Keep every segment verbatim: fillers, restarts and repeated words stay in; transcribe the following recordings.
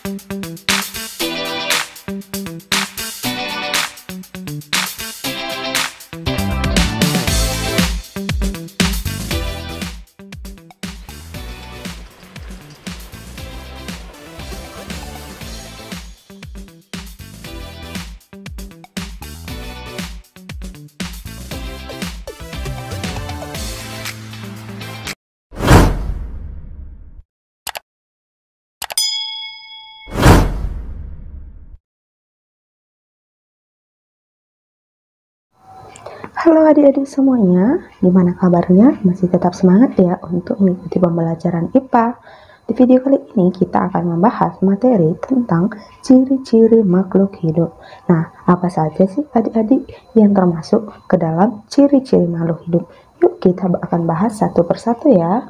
Halo adik-adik semuanya, gimana kabarnya? Masih tetap semangat ya untuk mengikuti pembelajaran I P A? Di video kali ini kita akan membahas materi tentang ciri-ciri makhluk hidup. Nah, apa saja sih adik-adik yang termasuk ke dalam ciri-ciri makhluk hidup? Yuk kita akan bahas satu persatu ya.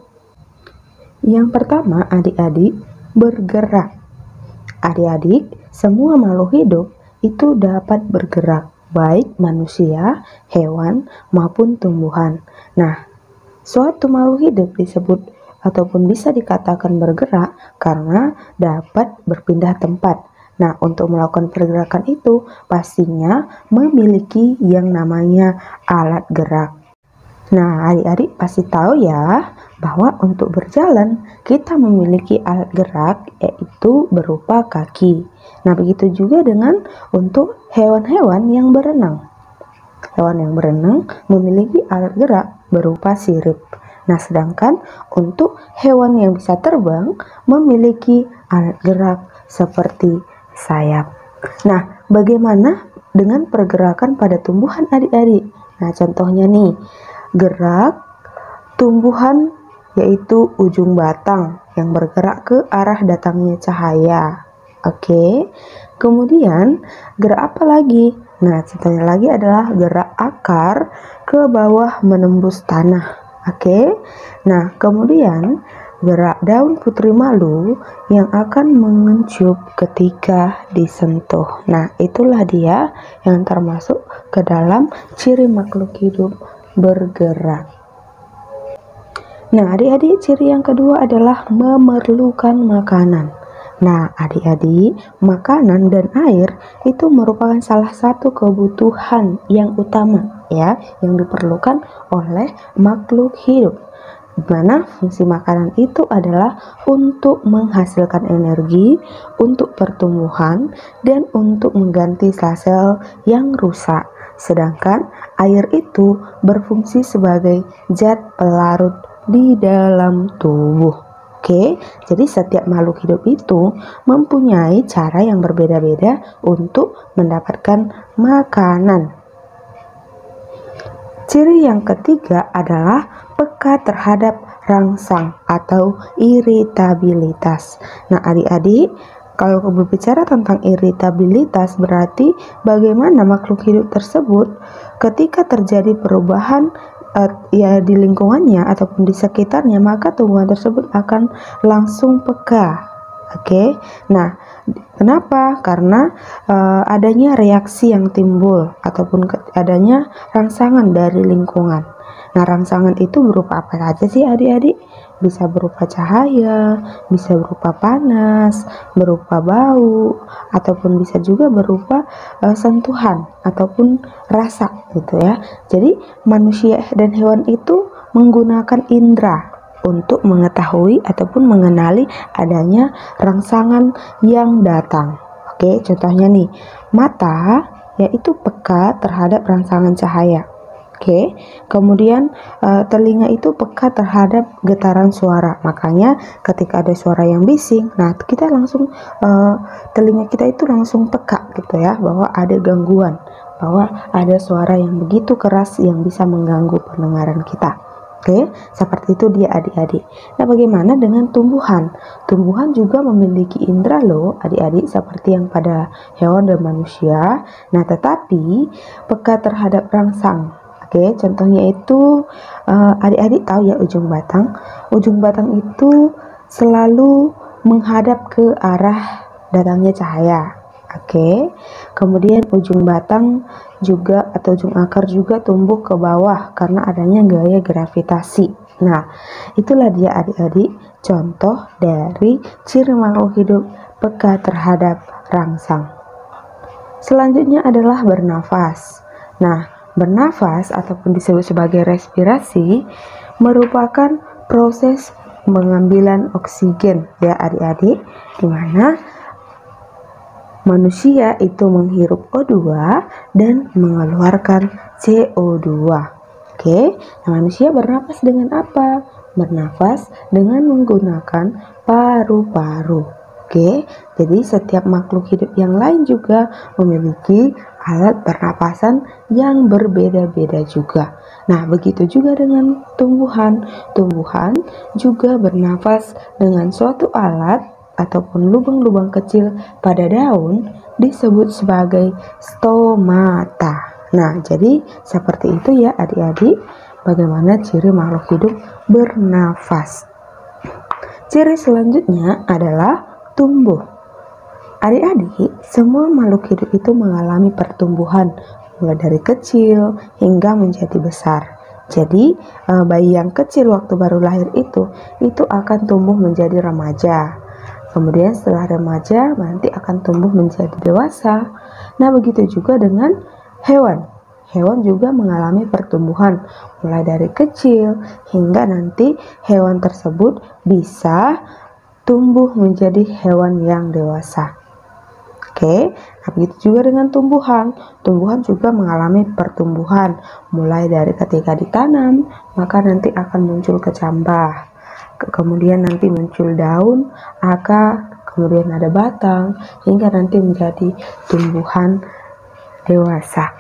Yang pertama adik-adik, bergerak. Adik-adik, semua makhluk hidup itu dapat bergerak, baik manusia, hewan, maupun tumbuhan. Nah, suatu makhluk hidup disebut ataupun bisa dikatakan bergerak karena dapat berpindah tempat. Nah, untuk melakukan pergerakan itu pastinya memiliki yang namanya alat gerak. Nah, adik-adik pasti tahu ya bahwa untuk berjalan kita memiliki alat gerak yaitu berupa kaki. Nah, begitu juga dengan untuk hewan-hewan yang berenang. Hewan yang berenang memiliki alat gerak berupa sirip. Nah, sedangkan untuk hewan yang bisa terbang memiliki alat gerak seperti sayap. Nah, bagaimana dengan pergerakan pada tumbuhan adik-adik? Nah, contohnya nih, gerak tumbuhan yaitu ujung batang yang bergerak ke arah datangnya cahaya. Oke, kemudian gerak apa lagi? Nah, contohnya lagi adalah gerak akar ke bawah menembus tanah. Oke, nah kemudian gerak daun putri malu yang akan mengecup ketika disentuh. Nah, itulah dia yang termasuk ke dalam ciri makhluk hidup bergerak. Nah, adik-adik, ciri yang kedua adalah memerlukan makanan. Nah, adik-adik, makanan dan air itu merupakan salah satu kebutuhan yang utama ya, yang diperlukan oleh makhluk hidup. Di mana fungsi makanan itu adalah untuk menghasilkan energi, untuk pertumbuhan, dan untuk mengganti sel-sel yang rusak. Sedangkan air itu berfungsi sebagai zat pelarut di dalam tubuh. Oke, jadi setiap makhluk hidup itu mempunyai cara yang berbeda-beda untuk mendapatkan makanan. Ciri yang ketiga adalah peka terhadap rangsang atau iritabilitas. Nah, adik-adik, kalau berbicara tentang iritabilitas berarti bagaimana makhluk hidup tersebut ketika terjadi perubahan uh, ya di lingkungannya ataupun di sekitarnya, maka tumbuhan tersebut akan langsung peka. Oke, nah kenapa? Karena uh, adanya reaksi yang timbul ataupun adanya rangsangan dari lingkungan. Nah, rangsangan itu berupa apa saja sih adik-adik? Bisa berupa cahaya, bisa berupa panas, berupa bau, ataupun bisa juga berupa uh, sentuhan ataupun rasa gitu ya. Jadi manusia dan hewan itu menggunakan indera untuk mengetahui ataupun mengenali adanya rangsangan yang datang. Oke, contohnya nih, mata yaitu peka terhadap rangsangan cahaya. Oke, kemudian uh, telinga itu peka terhadap getaran suara. Makanya ketika ada suara yang bising, nah kita langsung uh, telinga kita itu langsung peka gitu ya, bahwa ada gangguan, bahwa ada suara yang begitu keras yang bisa mengganggu pendengaran kita. Oke, seperti itu dia adik-adik. Nah, bagaimana dengan tumbuhan? Tumbuhan juga memiliki indera loh adik-adik, seperti yang pada hewan dan manusia. Nah, tetapi peka terhadap rangsang. Oke, contohnya itu uh, adik-adik tahu ya ujung batang. Ujung batang itu selalu menghadap ke arah datangnya cahaya. Oke, kemudian ujung batang juga atau ujung akar juga tumbuh ke bawah karena adanya gaya gravitasi. Nah, itulah dia adik-adik contoh dari ciri makhluk hidup peka terhadap rangsang. Selanjutnya adalah bernafas. Nah, bernafas ataupun disebut sebagai respirasi merupakan proses pengambilan oksigen ya adik-adik, di mana manusia itu menghirup O dua dan mengeluarkan C O dua. Oke, nah manusia bernafas dengan apa? Bernafas dengan menggunakan paru-paru. Oke, jadi setiap makhluk hidup yang lain juga memiliki alat pernapasan yang berbeda-beda juga. Nah, begitu juga dengan tumbuhan. Tumbuhan juga bernafas dengan suatu alat ataupun lubang-lubang kecil pada daun disebut sebagai stomata. Nah, jadi seperti itu ya adik-adik, bagaimana ciri makhluk hidup bernafas. Ciri selanjutnya adalah tumbuh. Adik-adik, semua makhluk hidup itu mengalami pertumbuhan mulai dari kecil hingga menjadi besar. Jadi bayi yang kecil waktu baru lahir itu itu akan tumbuh menjadi remaja. Kemudian setelah remaja nanti akan tumbuh menjadi dewasa. Nah, begitu juga dengan hewan. Hewan juga mengalami pertumbuhan mulai dari kecil hingga nanti hewan tersebut bisa tumbuh menjadi hewan yang dewasa. Oke, nah begitu juga dengan tumbuhan. Tumbuhan juga mengalami pertumbuhan mulai dari ketika ditanam, maka nanti akan muncul kecambah. Kemudian nanti muncul daun, akar, kemudian ada batang, hingga nanti menjadi tumbuhan dewasa.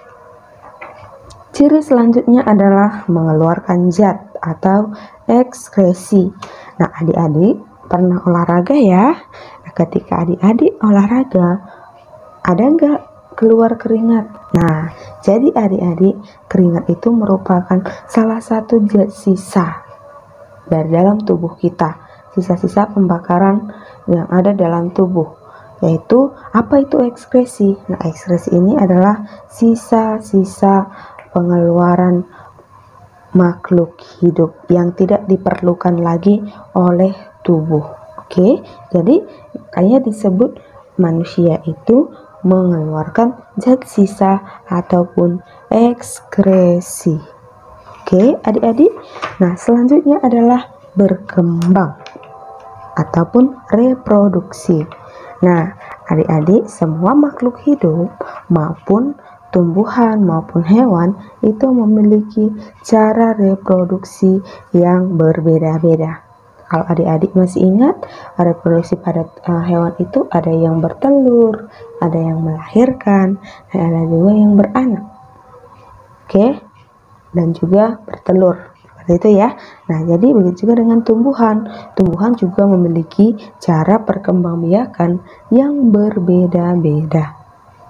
Ciri selanjutnya adalah mengeluarkan zat atau ekskresi. Nah, adik-adik pernah olahraga ya? Nah, ketika adik-adik olahraga, ada nggak keluar keringat? Nah, jadi adik-adik, keringat itu merupakan salah satu zat sisa dari dalam tubuh kita, sisa-sisa pembakaran yang ada dalam tubuh, yaitu apa itu ekskresi? Nah, ekskresi ini adalah sisa-sisa pengeluaran makhluk hidup yang tidak diperlukan lagi oleh tubuh. Oke, jadi makanya disebut manusia itu mengeluarkan zat sisa ataupun ekskresi. Oke, adik-adik. Nah, selanjutnya adalah berkembang ataupun reproduksi. Nah, adik-adik, semua makhluk hidup maupun tumbuhan maupun hewan itu memiliki cara reproduksi yang berbeda-beda. Kalau adik-adik masih ingat, reproduksi pada uh, hewan itu ada yang bertelur, ada yang melahirkan, dan ada juga yang beranak. Oke, dan juga bertelur. Seperti itu ya. Nah, jadi begitu juga dengan tumbuhan. Tumbuhan juga memiliki cara perkembangbiakan yang berbeda-beda.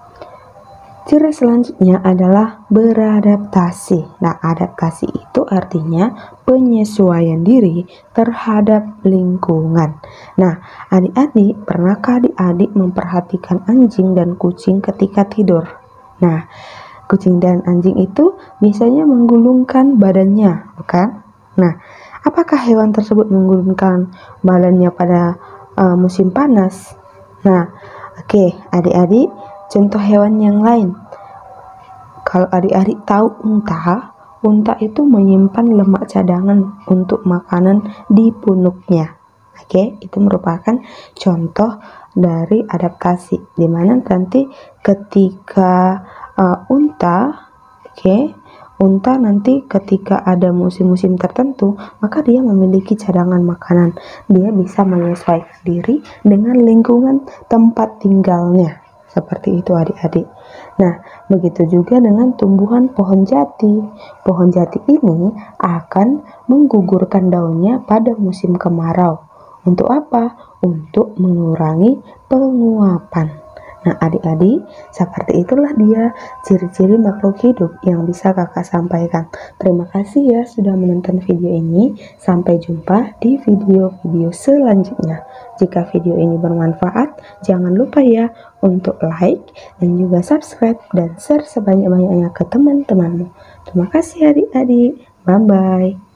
Ciri selanjutnya adalah beradaptasi. Nah, adaptasi itu artinya penyesuaian diri terhadap lingkungan. Nah, adik-adik, pernahkah adik-adik memperhatikan anjing dan kucing ketika tidur? Nah, kucing dan anjing itu biasanya menggulungkan badannya, bukan? Nah, apakah hewan tersebut menggulungkan badannya pada uh, musim panas? Nah, oke, okay, adik-adik, contoh hewan yang lain. Kalau adik-adik tahu unta, unta itu menyimpan lemak cadangan untuk makanan di punuknya. Oke, itu merupakan contoh dari adaptasi, di mana nanti ketika uh, unta, oke, unta nanti ketika ada musim-musim tertentu, maka dia memiliki cadangan makanan. Dia bisa menyesuaikan diri dengan lingkungan tempat tinggalnya. Seperti itu adik-adik. Nah, begitu juga dengan tumbuhan pohon jati. Pohon jati ini akan menggugurkan daunnya pada musim kemarau. Untuk apa? Untuk mengurangi penguapan. Nah, adik-adik, seperti itulah dia ciri-ciri makhluk hidup yang bisa kakak sampaikan. Terima kasih ya sudah menonton video ini. Sampai jumpa di video-video selanjutnya. Jika video ini bermanfaat, jangan lupa ya untuk like dan juga subscribe dan share sebanyak-banyaknya ke teman-temanmu. Terima kasih adik-adik. Bye-bye.